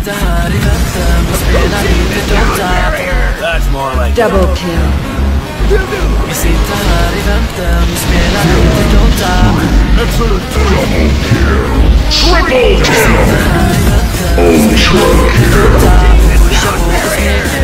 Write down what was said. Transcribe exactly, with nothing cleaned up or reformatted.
sitter här i väntan och spelar lite dota. That's more like Double kill. Vi sitter här i väntan och spelar lite dota. Excellent double kill. Triple kill. Vi sitter här i väntan och spelar lite dota. Pusha på och smeka.